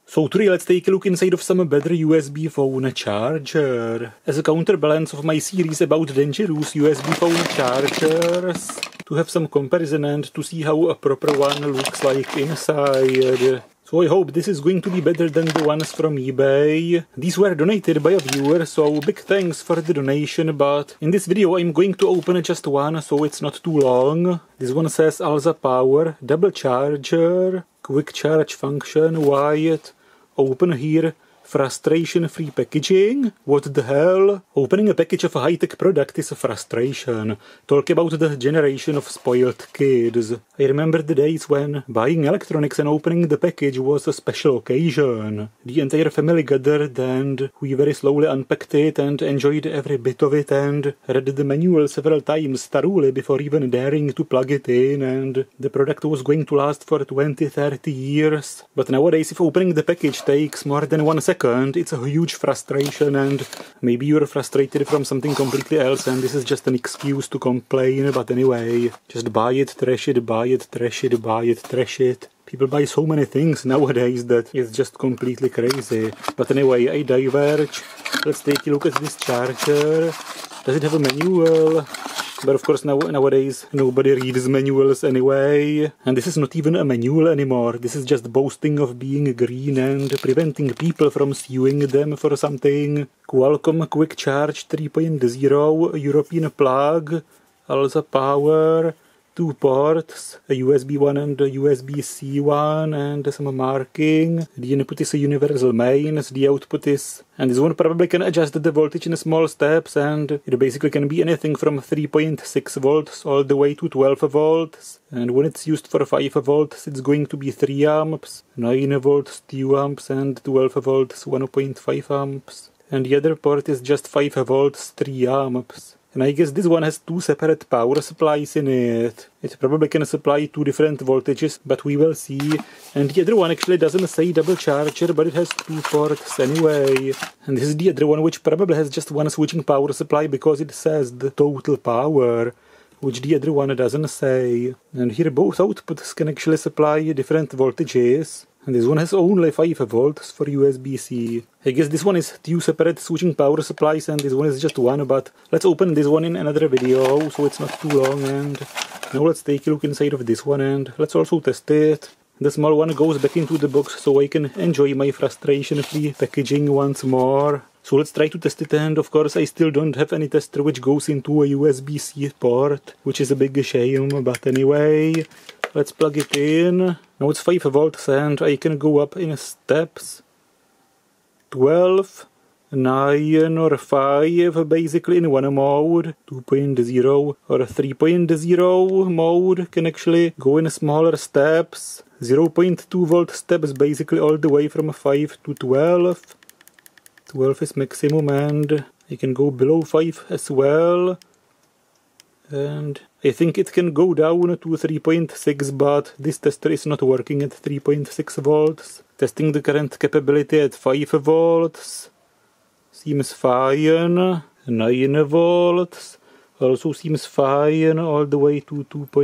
So today let's take a look inside of some better USB phone charger. As a counterbalance of my series about dangerous USB phone chargers, to have some comparison and to see how a proper one looks like inside. So I hope this is going to be better than the ones from eBay. These were donated by a viewer, so big thanks for the donation, but in this video I'm going to open just one, so it's not too long. This one says Alza power, double charger, quick charge function, white, open here, frustration-free packaging. What the hell? Opening a package of a high-tech product is a frustration. Talk about the generation of spoiled kids. I remember the days when buying electronics and opening the package was a special occasion. The entire family gathered and we very slowly unpacked it and enjoyed every bit of it and read the manual several times thoroughly before even daring to plug it in, and the product was going to last for 20-30 years. But nowadays if opening the package takes more than 1 second, it's a huge frustration, and maybe you're frustrated from something completely else and this is just an excuse to complain, but anyway, just buy it, trash it, buy it, trash it, buy it, trash it. People buy so many things nowadays that it's just completely crazy. But anyway, I diverge. Let's take a look at this charger. Does it have a manual? But of course nowadays nobody reads manuals anyway. And this is not even a manual anymore. This is just boasting of being green and preventing people from suing them for something. Qualcomm quick charge 3.0, European plug, Alza power, 2 ports, a USB 1 and a USB-C one, and some marking. The input is a universal mains, the output is... And this one probably can adjust the voltage in small steps, and it basically can be anything from 3.6 volts all the way to 12 volts. And when it's used for 5 volts, it's going to be 3 amps, 9 volts 2 amps, and 12 volts 1.5 amps. And the other port is just 5 volts 3 amps. And I guess this one has 2 separate power supplies in it. It probably can supply 2 different voltages, but we will see. And the other one actually doesn't say double charger, but it has 2 ports anyway. And this is the other one, which probably has just 1 switching power supply because it says the total power, which the other one doesn't say. And here both outputs can actually supply different voltages. And this one has only 5 volts for USB-C. I guess this one is 2 separate switching power supplies and this one is just 1, but let's open this one in another video so it's not too long. And now let's take a look inside of this one and let's also test it. The small one goes back into the box so I can enjoy my frustration-free packaging once more. So let's try to test it, and of course I still don't have any tester which goes into a USB-C port, which is a big shame, but anyway, let's plug it in. Now it's 5 volts and I can go up in steps. 12, 9 or 5 basically in one mode. 2.0 or 3.0 mode can actually go in smaller steps. 0.2 volt steps basically all the way from 5 to 12. 12 is maximum and I can go below 5 as well. And I think it can go down to 3.6, but this tester is not working at 3.6 volts. Testing the current capability at 5 volts. Seems fine. 9 volts. Also seems fine all the way to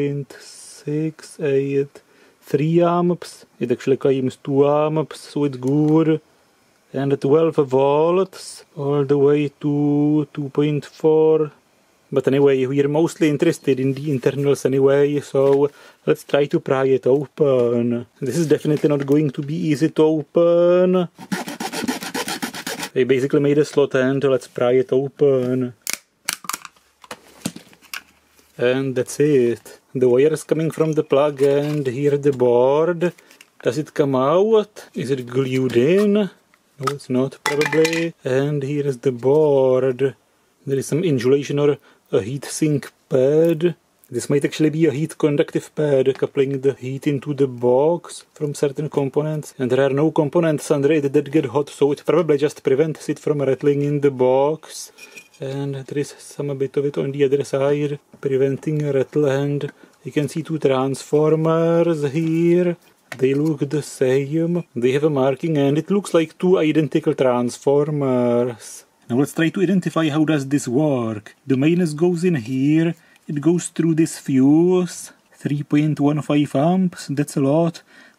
2.6, 8, 3 amps. It actually claims 2 amps, so it's good. And 12 volts all the way to 2.4. But anyway, we are mostly interested in the internals anyway, so let's try to pry it open. This is definitely not going to be easy to open. I basically made a slot and let's pry it open. And that's it. The wire is coming from the plug and here the board. Does it come out? Is it glued in? No, it's not probably. And here is the board. There is some insulation or a heat sink pad. This might actually be a heat conductive pad coupling the heat into the box from certain components. And there are no components under it that get hot, so it probably just prevents it from rattling in the box. And there is some bit of it on the other side preventing a rattle, and you can see 2 transformers here. They look the same. They have a marking and it looks like 2 identical transformers. Now let's try to identify how does this work. The mains goes in here, it goes through this fuse, 3.15 amps, that's a lot.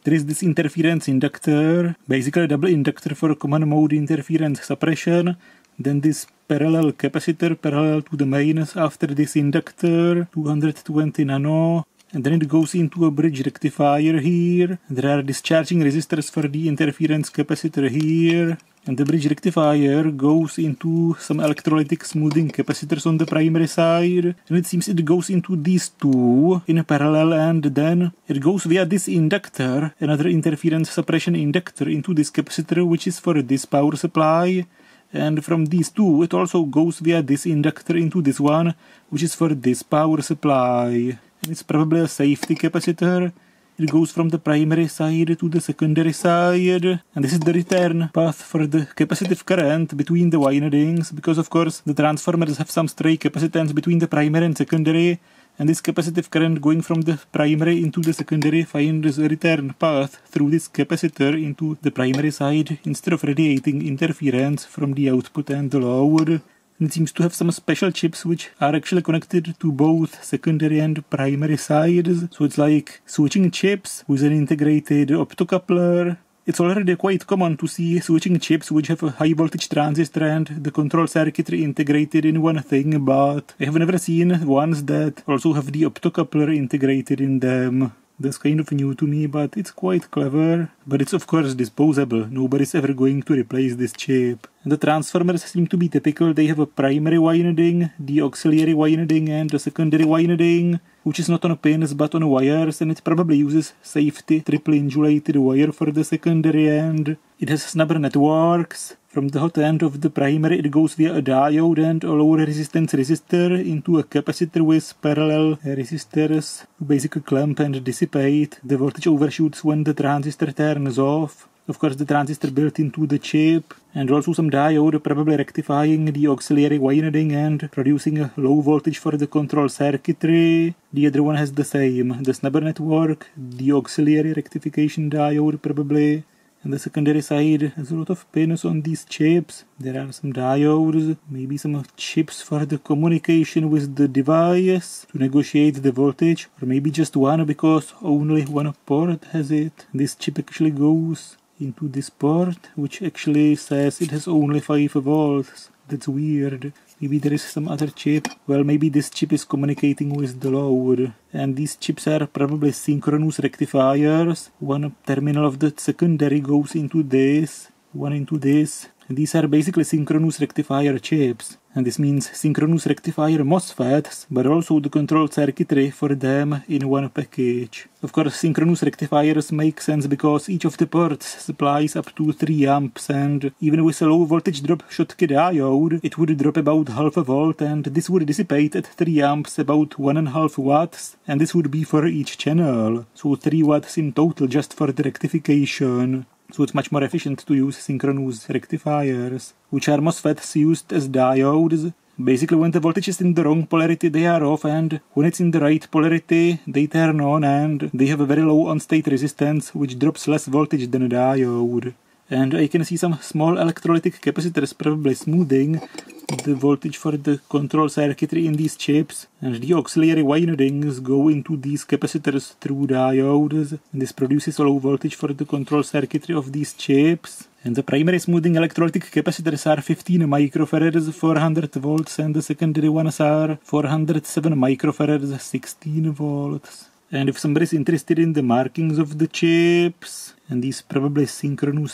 there is this interference inductor, basically a double inductor for common mode interference suppression, then this parallel capacitor parallel to the mains after this inductor, 220 nano, and then it goes into a bridge rectifier here. There are discharging resistors for the interference capacitor here, and the bridge rectifier goes into some electrolytic smoothing capacitors on the primary side, and it seems it goes into these two in a parallel, and then it goes via this inductor, another interference suppression inductor, into this capacitor which is for this power supply. And from these two, it also goes via this inductor into this one, which is for this power supply. And it's probably a safety capacitor. It goes from the primary side to the secondary side. And this is the return path for the capacitive current between the windings, because of course the transformers have some stray capacitance between the primary and secondary. And this capacitive current going from the primary into the secondary finds a return path through this capacitor into the primary side instead of radiating interference from the output and the load. And it seems to have some special chips which are actually connected to both secondary and primary sides. So it's like switching chips with an integrated optocoupler. It's already quite common to see switching chips which have a high voltage transistor and the control circuitry integrated in one thing, but I have never seen ones that also have the optocoupler integrated in them. That's kind of new to me, but it's quite clever. But it's of course disposable. Nobody's ever going to replace this chip. And the transformers seem to be typical. They have a primary winding, the auxiliary winding, and a secondary winding, which is not on pins but on wires, and it probably uses safety triple insulated wire for the secondary end. It has snubber networks. From the hot end of the primary it goes via a diode and a lower resistance resistor into a capacitor with parallel resistors to basically clamp and dissipate. The voltage overshoots when the transistor turns off. Of course the transistor built into the chip, and also some diode probably rectifying the auxiliary winding and producing a low voltage for the control circuitry. The other one has the same, the snubber network, the auxiliary rectification diode probably. And the secondary side has a lot of pins on these chips. There are some diodes, maybe some chips for the communication with the device to negotiate the voltage, or maybe just one because only one port has it. This chip actually goes into this port, which actually says it has only 5 volts. That's weird. Maybe there is some other chip. Well, maybe this chip is communicating with the load. And these chips are probably synchronous rectifiers. One terminal of the secondary goes into this, one into this. And these are basically synchronous rectifier chips. And this means synchronous rectifier MOSFETs, but also the control circuitry for them in one package. Of course, synchronous rectifiers make sense because each of the ports supplies up to 3 amps, and even with a low voltage drop Schottky diode, it would drop about half a volt, and this would dissipate at 3 amps about 1.5 watts, and this would be for each channel. So 3 watts in total just for the rectification. So it's much more efficient to use synchronous rectifiers, which are MOSFETs used as diodes. Basically, when the voltage is in the wrong polarity, they are off, and when it's in the right polarity, they turn on, and they have a very low on-state resistance, which drops less voltage than a diode. And I can see some small electrolytic capacitors probably smoothing the voltage for the control circuitry in these chips, and the auxiliary windings go into these capacitors through diodes, and this produces a low voltage for the control circuitry of these chips. And the primary smoothing electrolytic capacitors are 15 microfarads, 400 volts, and the secondary ones are 407 microfarads, 16 volts. And if somebody's interested in the markings of the chips, and these probably synchronous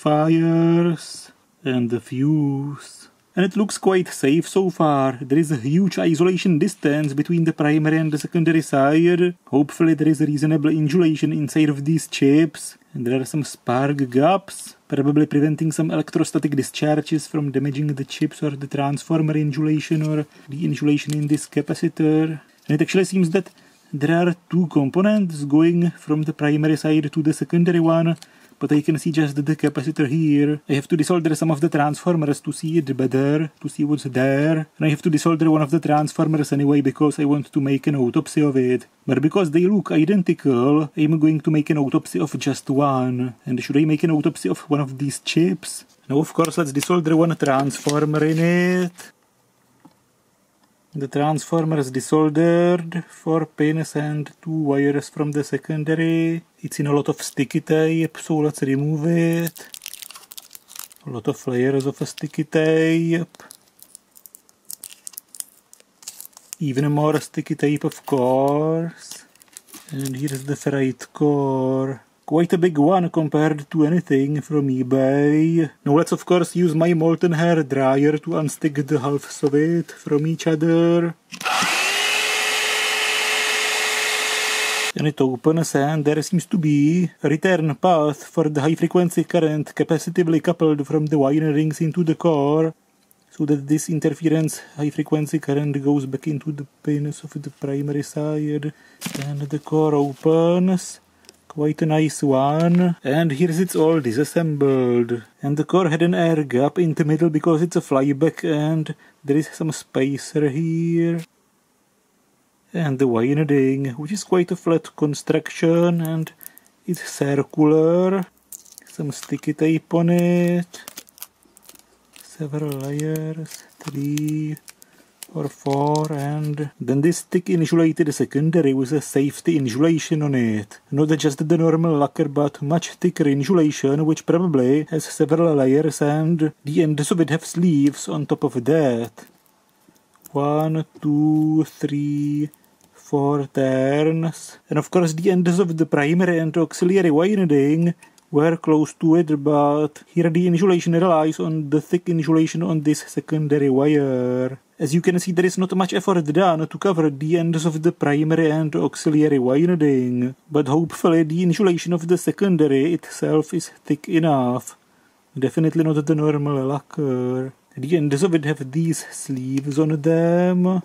rectifiers, and the fuse. And it looks quite safe so far. There is a huge isolation distance between the primary and the secondary side. Hopefully there is a reasonable insulation inside of these chips. And there are some spark gaps, probably preventing some electrostatic discharges from damaging the chips or the transformer insulation or the insulation in this capacitor. And it actually seems that there are 2 components going from the primary side to the secondary one, but I can see just the capacitor here. I have to desolder some of the transformers to see it better, to see what's there. And I have to desolder one of the transformers anyway because I want to make an autopsy of it. But because they look identical, I'm going to make an autopsy of just one. And should I make an autopsy of one of these chips? Now of course let's desolder one transformer in it. The transformer is desoldered, 4 pins and 2 wires from the secondary. It's in a lot of sticky tape, so let's remove it. A lot of layers of sticky tape. Even more sticky tape, of course. And here's the ferrite core. Quite a big one compared to anything from eBay. Now let's of course use my molten hair dryer to unstick the halves of it from each other. And it opens, and there seems to be a return path for the high frequency current capacitively coupled from the wire rings into the core, so that this interference high frequency current goes back into the pins of the primary side. And the core opens. Quite a nice one. And here's it's all disassembled. And the core had an air gap in the middle because it's a flyback, and there is some spacer here. And the winding, which is quite a flat construction, and it's circular. Some sticky tape on it. Several layers, 3 or 4, and then this thick insulated secondary with a safety insulation on it. Not just the normal lacquer, but much thicker insulation, which probably has several layers, and the ends of it have sleeves on top of that. 1, 2, 3, 4 turns. And of course the ends of the primary and auxiliary winding were close to it, but here the insulation relies on the thick insulation on this secondary wire. As you can see, there is not much effort done to cover the ends of the primary and auxiliary winding, but hopefully the insulation of the secondary itself is thick enough. Definitely not the normal lacquer. The ends of it have these sleeves on them.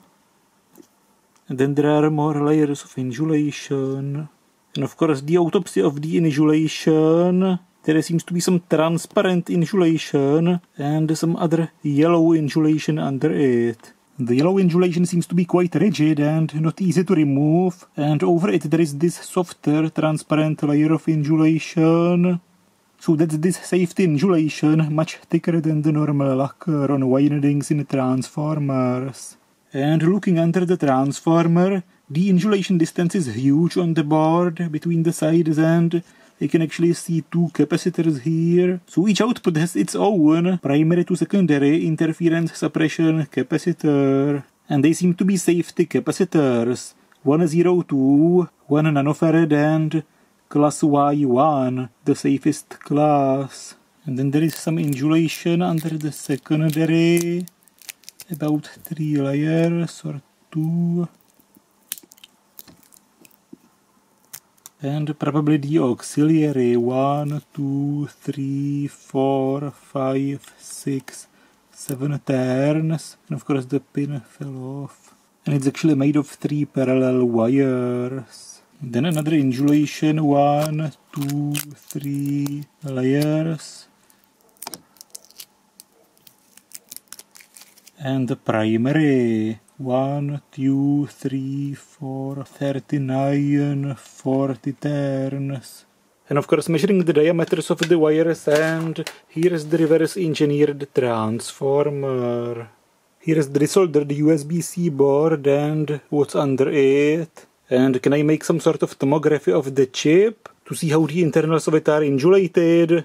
And then there are more layers of insulation. And of course the autopsy of the insulation. There seems to be some transparent insulation and some other yellow insulation under it. The yellow insulation seems to be quite rigid and not easy to remove, and over it there is this softer transparent layer of insulation. So that's this safety insulation, much thicker than the normal lacquer on windings in transformers. And looking under the transformer, the insulation distance is huge on the board between the sides, and you can actually see 2 capacitors here. So each output has its own primary to secondary interference suppression capacitor. And they seem to be safety capacitors. 102, 1 nanofarad, and class Y1, the safest class. And then there is some insulation under the secondary. About 3 layers or 2. And probably the auxiliary 1, 2, 3, 4, 5, 6, 7 turns. And of course the pin fell off. And it's actually made of 3 parallel wires. And then another insulation, 1, 2, 3 layers. And the primary 1, 2, 3, 4, 39, 40 turns. And of course measuring the diameters of the wires, and here is the reverse engineered transformer. Here is the desoldered USB-C board and what's under it. And can I make some sort of tomography of the chip to see how the internals of it are insulated?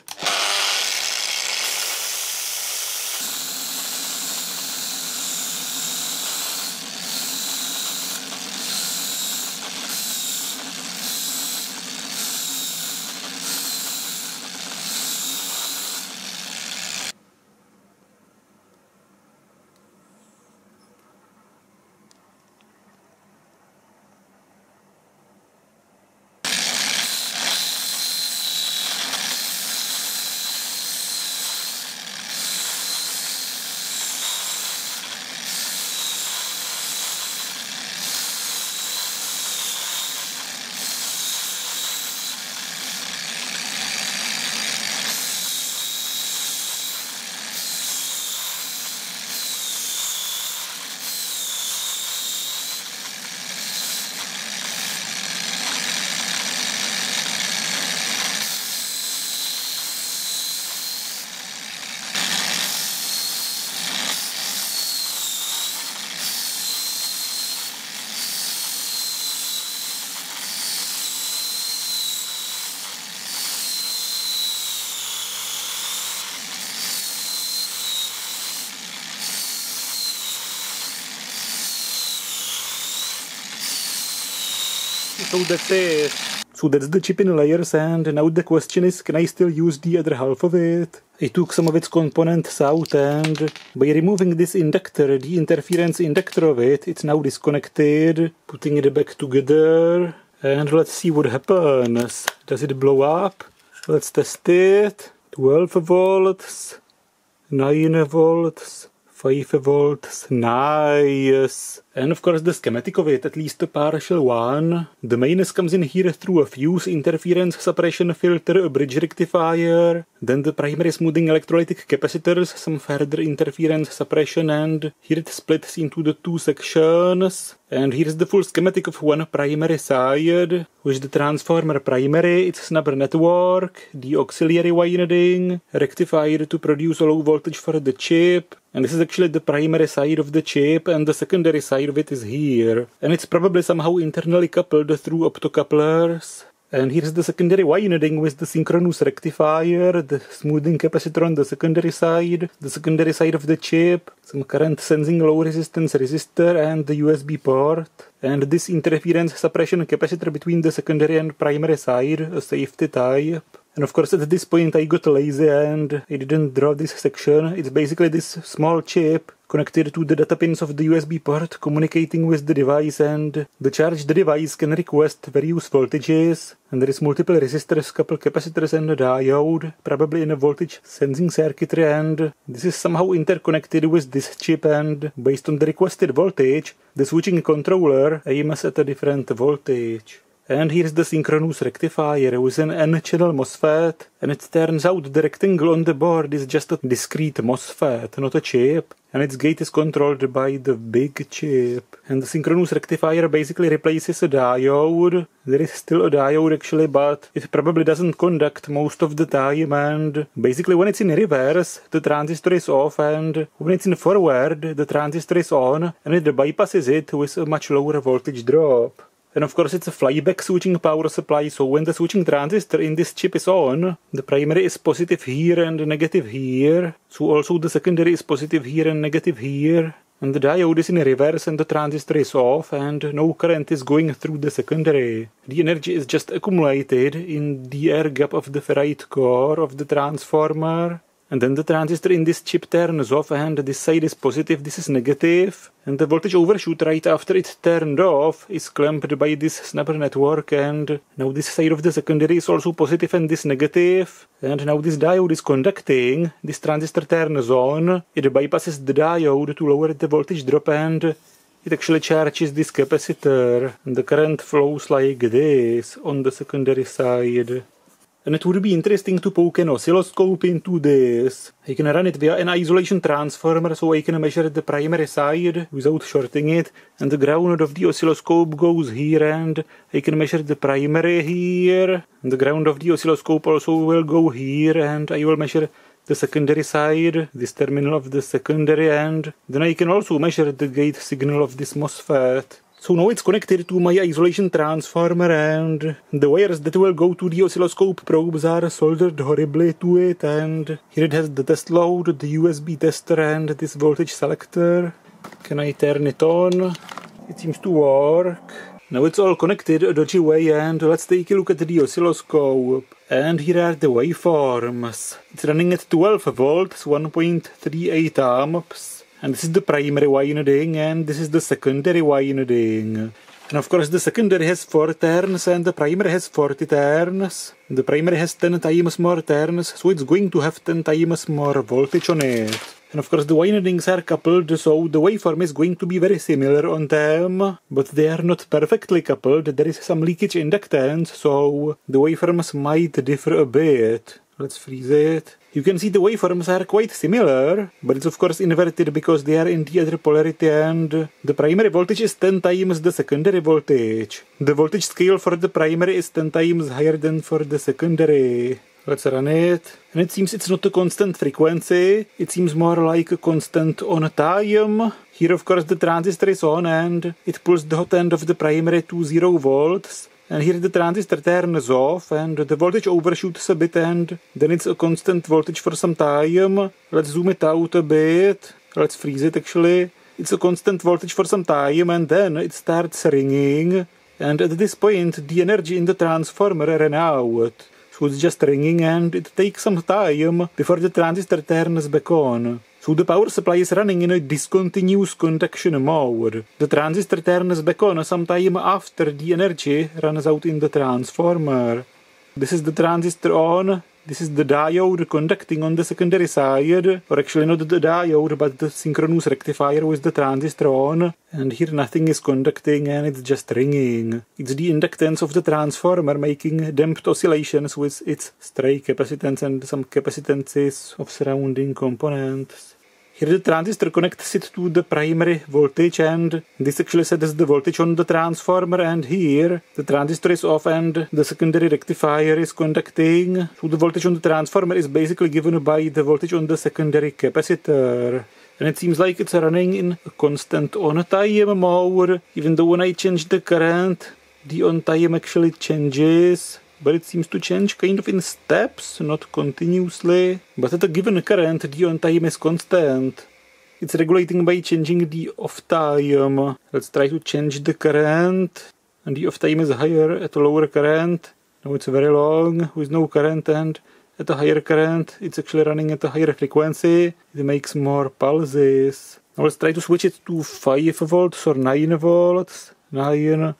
So that's it. So that's the chip in layers, and now the question is, can I still use the other half of it? I took some of its components out, and by removing this inductor, the interference inductor of it, it's now disconnected. Putting it back together, and let's see what happens. Does it blow up? Let's test it. 12 volts, 9 volts, 5 volts, nice. And of course the schematic of it, at least a partial one. The mainness comes in here through a fuse, interference suppression filter, a bridge rectifier, then the primary smoothing electrolytic capacitors, some further interference suppression, and here it splits into the two sections. And here's the full schematic of one primary side, with the transformer primary, its snubber network, the auxiliary winding, rectifier to produce a low voltage for the chip. And this is actually the primary side of the chip, and the secondary side of it is here. And it's probably somehow internally coupled through optocouplers. And here's the secondary winding with the synchronous rectifier, the smoothing capacitor on the secondary side of the chip, some current sensing low resistance resistor, and the USB port. And this interference suppression capacitor between the secondary and primary side, a safety type. And of course at this point I got lazy and I didn't draw this section. It's basically this small chip connected to the data pins of the USB port communicating with the device, and the charged device can request various voltages, and there is multiple resistors, couple capacitors and a diode, probably in a voltage sensing circuitry, and this is somehow interconnected with this chip, and based on the requested voltage the switching controller aims at a different voltage. And here's the synchronous rectifier with an N-channel MOSFET, and it turns out the rectangle on the board is just a discrete MOSFET, not a chip, and its gate is controlled by the big chip. And the synchronous rectifier basically replaces a diode. There is still a diode actually, but it probably doesn't conduct most of the time, and basically when it's in reverse the transistor is off, and when it's in forward the transistor is on, and it bypasses it with a much lower voltage drop. And of course it's a flyback switching power supply, so when the switching transistor in this chip is on, the primary is positive here and negative here, so also the secondary is positive here and negative here, and the diode is in reverse and the transistor is off, and no current is going through the secondary. The energy is just accumulated in the air gap of the ferrite core of the transformer. And then the transistor in this chip turns off, and this side is positive, this is negative. And the voltage overshoot right after it turned off is clamped by this snubber network, and now this side of the secondary is also positive and this negative. And now this diode is conducting, this transistor turns on, it bypasses the diode to lower the voltage drop, and it actually charges this capacitor. And the current flows like this on the secondary side. And it would be interesting to poke an oscilloscope into this. I can run it via an isolation transformer, so I can measure the primary side without shorting it, and the ground of the oscilloscope goes here, and I can measure the primary here, and the ground of the oscilloscope also will go here, and I will measure the secondary side, this terminal of the secondary, and then I can also measure the gate signal of this MOSFET. So now it's connected to my isolation transformer, and the wires that will go to the oscilloscope probes are soldered horribly to it, and here it has the test load, the USB tester, and this voltage selector. Can I turn it on? It seems to work. Now it's all connected a dodgy way, and let's take a look at the oscilloscope. And here are the waveforms. It's running at 12 volts, 1.38 amps. And this is the primary winding, and this is the secondary winding. And of course the secondary has 4 turns and the primary has 40 turns. The primary has 10 times more turns, so it's going to have 10 times more voltage on it. And of course the windings are coupled, so the waveform is going to be very similar on them, but they are not perfectly coupled. There is some leakage inductance, so the waveforms might differ a bit. Let's freeze it. You can see the waveforms are quite similar, but it's of course inverted because they are in the other polarity, and the primary voltage is 10 times the secondary voltage. The voltage scale for the primary is 10 times higher than for the secondary. Let's run it. And it seems it's not a constant frequency, it seems more like a constant on time. Here of course the transistor is on and it pulls the hot end of the primary to 0 volts. And here the transistor turns off and the voltage overshoots a bit, and then it's a constant voltage for some time. Let's zoom it out a bit. Let's freeze it actually. It's a constant voltage for some time and then it starts ringing. and at this point the energy in the transformer ran out. So it's just ringing and it takes some time before the transistor turns back on. So the power supply is running in a discontinuous conduction mode. The transistor turns back on sometime after the energy runs out in the transformer. This is the transistor on. This is the diode conducting on the secondary side, or actually not the diode, but the synchronous rectifier with the transistor on. And here nothing is conducting and it's just ringing. It's the inductance of the transformer making damped oscillations with its stray capacitance and some capacitances of surrounding components. Here the transistor connects it to the primary voltage and this actually sets the voltage on the transformer, and here the transistor is off and the secondary rectifier is conducting. So the voltage on the transformer is basically given by the voltage on the secondary capacitor. And it seems like it's running in a constant on-time mode, even though when I change the current, the on-time actually changes. But it seems to change kind of in steps, not continuously. But at a given current, the on-time is constant. It's regulating by changing the off-time. Let's try to change the current. And the off-time is higher at a lower current. Now it's very long with no current, and at a higher current, it's actually running at a higher frequency. It makes more pulses. Now let's try to switch it to 5 volts or 9 volts. 9,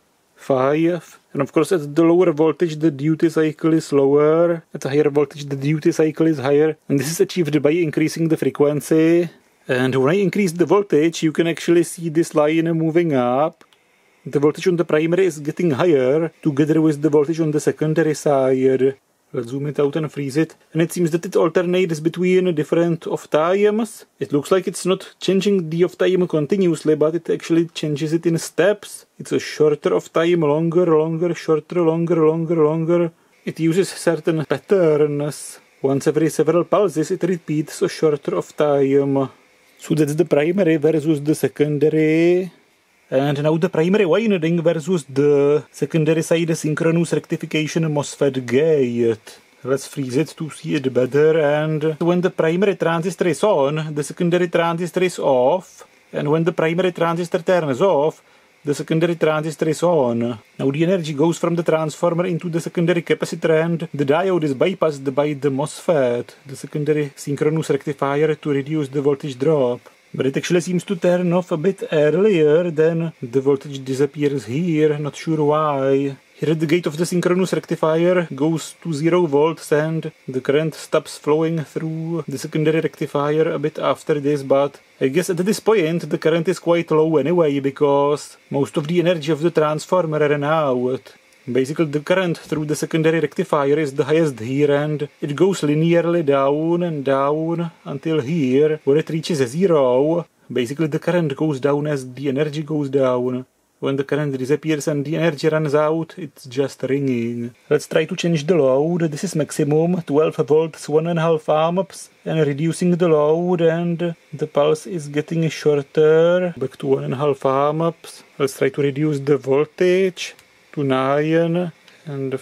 5. And of course at the lower voltage the duty cycle is lower, at a higher voltage the duty cycle is higher, and this is achieved by increasing the frequency. And when I increase the voltage you can actually see this line moving up. The voltage on the primary is getting higher together with the voltage on the secondary side. Let's zoom it out and freeze it. And it seems that it alternates between different off-times. It looks like it's not changing the off-time continuously, but it actually changes it in steps. It's a shorter off-time, longer, shorter, longer. It uses certain patterns. Once every several pulses, it repeats a shorter off-time. So that's the primary versus the secondary. And now the primary winding versus the secondary side synchronous rectification MOSFET gate. Let's freeze it to see it better. And when the primary transistor is on, the secondary transistor is off. And when the primary transistor turns off, the secondary transistor is on. Now the energy goes from the transformer into the secondary capacitor, and the diode is bypassed by the MOSFET, the secondary synchronous rectifier, to reduce the voltage drop. But it actually seems to turn off a bit earlier than the voltage disappears here, not sure why. Here at the gate of the synchronous rectifier goes to 0 volts and the current stops flowing through the secondary rectifier a bit after this, but I guess at this point the current is quite low anyway because most of the energy of the transformer ran out. Basically the current through the secondary rectifier is the highest here, and it goes linearly down and down until here where it reaches 0. Basically the current goes down as the energy goes down. When the current disappears and the energy runs out, it's just ringing. Let's try to change the load. This is maximum 12 volts 1.5 amps, and reducing the load, and the pulse is getting shorter, back to 1.5 amps. Let's try to reduce the voltage to 9 and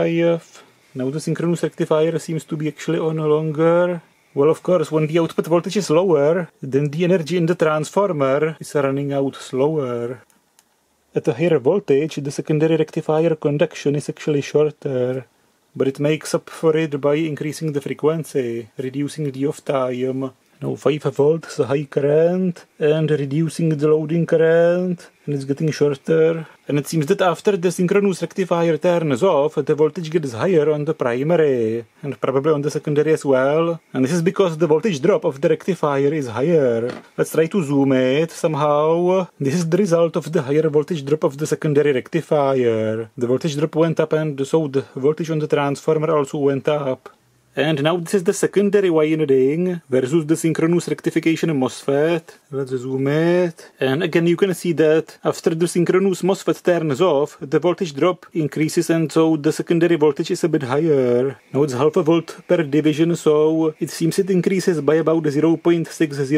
5. Now the synchronous rectifier seems to be actually on longer. Well, of course, when the output voltage is lower, then the energy in the transformer is running out slower. At a higher voltage, the secondary rectifier conduction is actually shorter, but it makes up for it by increasing the frequency, reducing the off-time. Now 5 volts, a high current, and reducing the loading current, and it's getting shorter. And it seems that after the synchronous rectifier turns off, the voltage gets higher on the primary, and probably on the secondary as well. And this is because the voltage drop of the rectifier is higher. Let's try to zoom it somehow. This is the result of the higher voltage drop of the secondary rectifier. The voltage drop went up, and so the voltage on the transformer also went up. And now this is the secondary winding versus the synchronous rectification MOSFET. Let's zoom it. And again you can see that after the synchronous MOSFET turns off, the voltage drop increases, and so the secondary voltage is a bit higher. Now it's half a volt per division, so it seems it increases by about 0.6,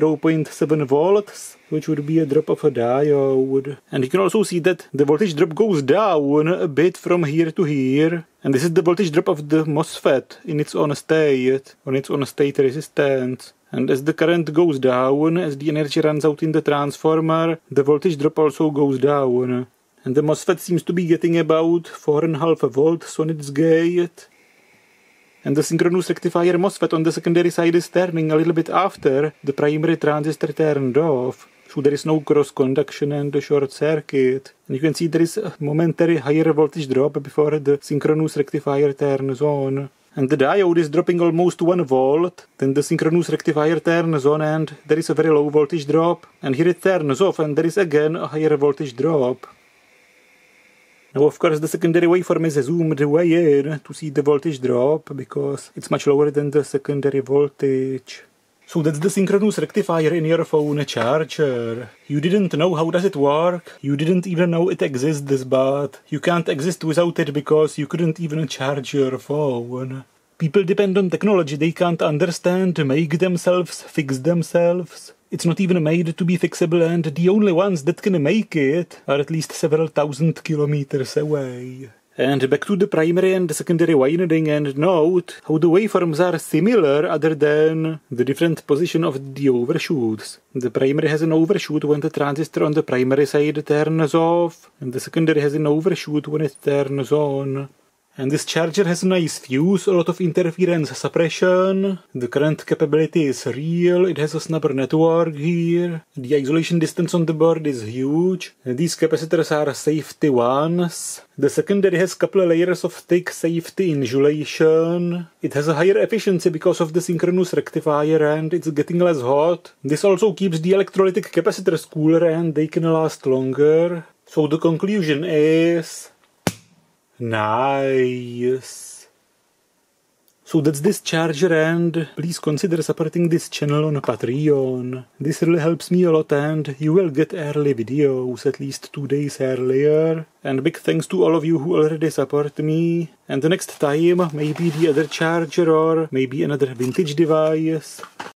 0.7 volts, which would be a drop of a diode. And you can also see that the voltage drop goes down a bit from here to here. And this is the voltage drop of the MOSFET in its own state, on its own state resistance. And as the current goes down, as the energy runs out in the transformer, the voltage drop also goes down. And the MOSFET seems to be getting about 4.5 volts on its gate. And the synchronous rectifier MOSFET on the secondary side is turning a little bit after the primary transistor turned off. So there is no cross conduction and a short circuit. And you can see there is a momentary higher voltage drop before the synchronous rectifier turns on. And the diode is dropping almost 1 volt. Then the synchronous rectifier turns on and there is a very low voltage drop. And here it turns off and there is again a higher voltage drop. Now of course the secondary waveform is zoomed way in to see the voltage drop because it's much lower than the secondary voltage. So that's the synchronous rectifier in your phone charger. You didn't know how does it work, you didn't even know it exists, but you can't exist without it because you couldn't even charge your phone. People depend on technology they can't understand, make themselves, fix themselves. It's not even made to be fixable and the only ones that can make it are at least several thousand kilometers away. And back to the primary and the secondary winding, and note how the waveforms are similar other than the different position of the overshoots. The primary has an overshoot when the transistor on the primary side turns off, and the secondary has an overshoot when it turns on. And this charger has a nice fuse, a lot of interference suppression, the current capability is real, it has a snubber network here, the isolation distance on the board is huge, and these capacitors are safety ones. The secondary has couple of layers of thick safety insulation. It has a higher efficiency because of the synchronous rectifier and it's getting less hot. This also keeps the electrolytic capacitors cooler and they can last longer. So the conclusion is... nice. So that's this charger and please consider supporting this channel on Patreon. This really helps me a lot and you will get early videos at least 2 days earlier. And big thanks to all of you who already support me. And the next time maybe the other charger or maybe another vintage device.